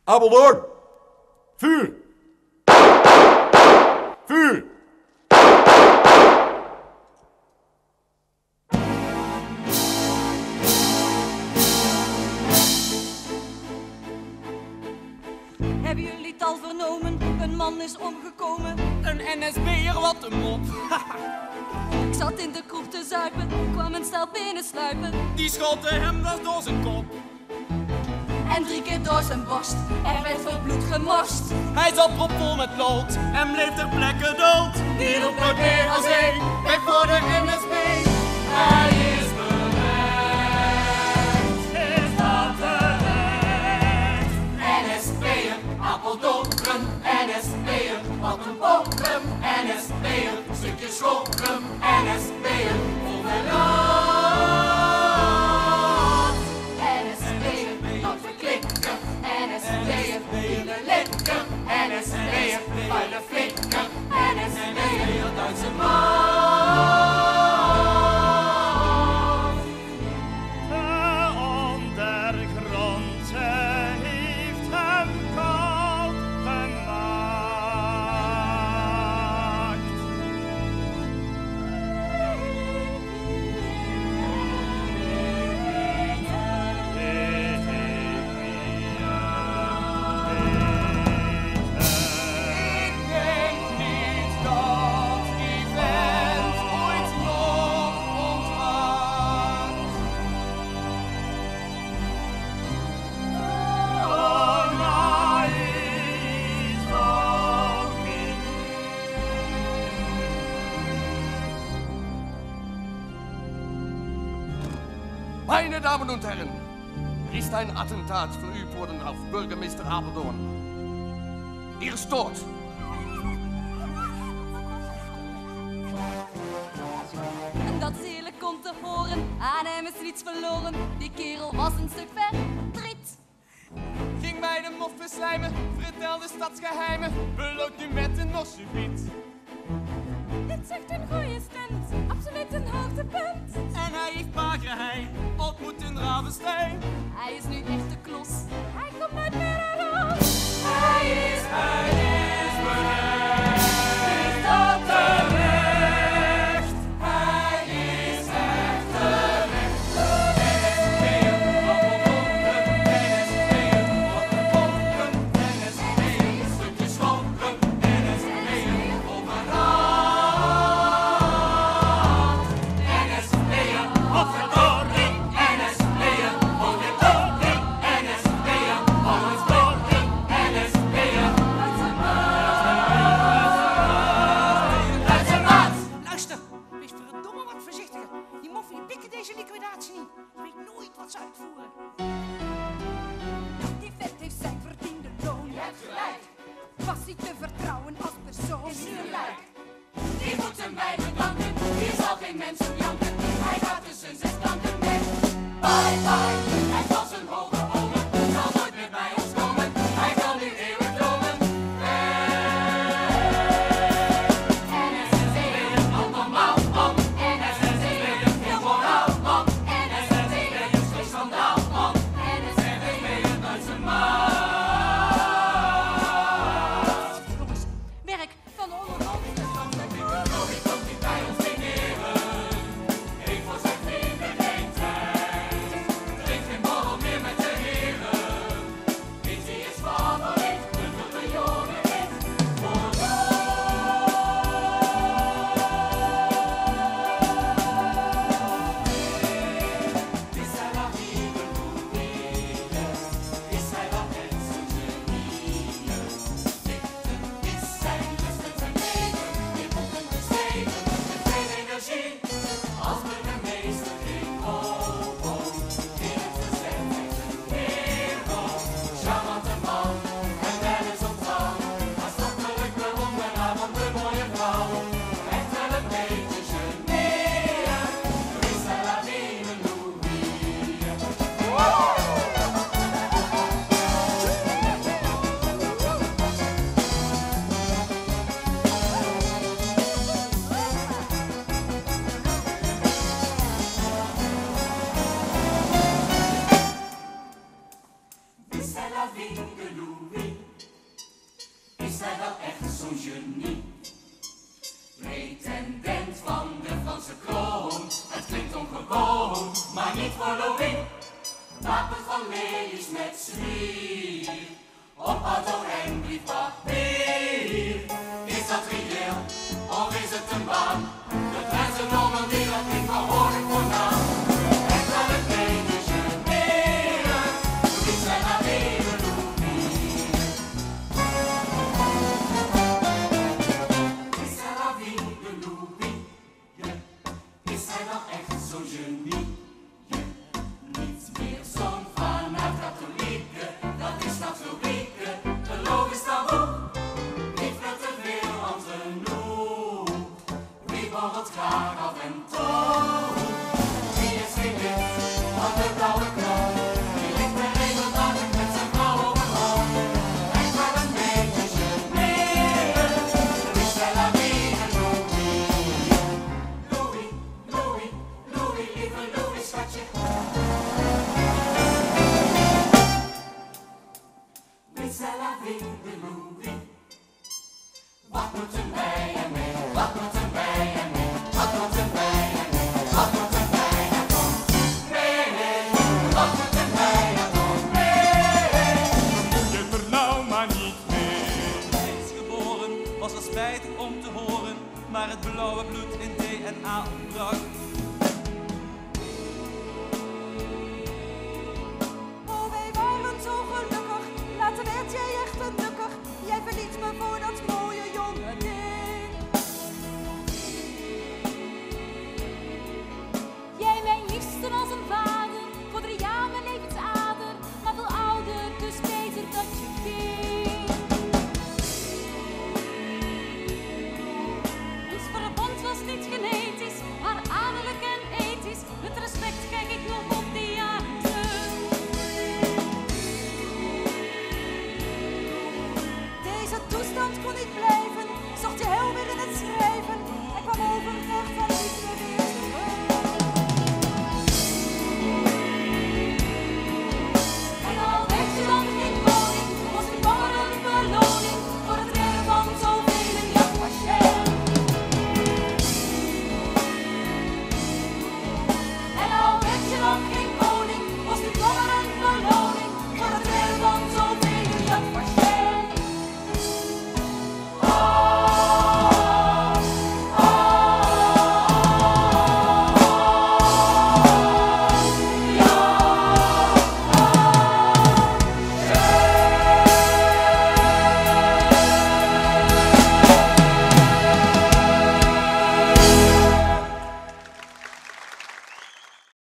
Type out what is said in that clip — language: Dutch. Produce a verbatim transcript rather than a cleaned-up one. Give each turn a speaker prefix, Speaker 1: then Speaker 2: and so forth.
Speaker 1: Apeldoorn! Vuur! Vuur!
Speaker 2: Hebben jullie het al vernomen? Een man is omgekomen.
Speaker 3: Een N S B'er, wat een mop.
Speaker 2: Ik zat in de kroeg te zuipen, kwam een stel binnensluipen.
Speaker 3: Die schoten hem was door zijn kop.
Speaker 2: En drie keer door zijn borst, er werd veel bloed gemorst.
Speaker 3: Hij zat propvol met lood en bleef ter plekke dood. Die roept nooit meer als één, weg voor de N S B. Hij is bereid, is dat terecht. N S B'er, Apeldoorn, N S B'er, wat een bochum. N S B'er, stukje schorum, N S B'er, overal.
Speaker 2: N S B'er, wat verklikker. N S B'er, hele lekker. N S B'er, vuile flikker. N S B'er, Duitse man.
Speaker 4: De ondergrond, ze heeft hem koud gemaakt.
Speaker 3: Ik denk niet dat die vent ooit nog ontwaakt.
Speaker 4: Oh, nou is ook niet.
Speaker 5: Meine Damen und Herren, ist ein Attentat verübt worden auf Bürgermeister Apeldoorn. Er ist tot.
Speaker 2: En dat ze heerlijk komt te horen, aan hem is niets verloren. Die kerel was een stuk verdriet.
Speaker 3: Ging bij de moffen slijmen, vertelde stadsgeheimen, beloopt nu met een osjebiet.
Speaker 2: Dit zegt een goeie stand, absoluut een hoogtepunt.
Speaker 3: En hij heeft Pagerhei ontmoet in Ravenstein.
Speaker 2: Hij is nu echt de klos, hij komt nooit meer naar ons. Hij is, hij is bereid, is dat terecht. Hij is echt terecht. N S B'er, wat een bonken. N S B'er, wat een bonken. N S B'er, stukje schonken. N S B'er, overal. N S B'er,
Speaker 4: Godverdorie,
Speaker 3: N S B'er, overal. N c'est la vie de Louis. Is hij wel echt zo'n genie? Pretendent van de Franse kroon. Het klinkt ongewoon, maar niet voor Louis. Wapen van lelies met zwier. Op auto en briefpapier. Is dat reëel of is het een baan? De Duitse Normandie, dat klinkt wel hoorlijk voornaam. En kan het beetje generen. Louis c'est la vie de Louis. Is hij la vie de Louis? Ja. Is hij wel echt zo'n genie? Ja. Niet meer zo'n vanuit katholieke. Dat is katholieke. De logisch taboe. Niet veel te veel aan genoeg. Wie borrelt graag af en toe? Wie is geen lid van de blauwe knop? Die ligt er regelmatig met zijn vrouw op een hoop. En kan een beetje generen. Louis c'est la vie de Louis. Louis, Louis, Louis, lieve Louis, schatje. Louis c'est la vie de Louis. Wat moeten wij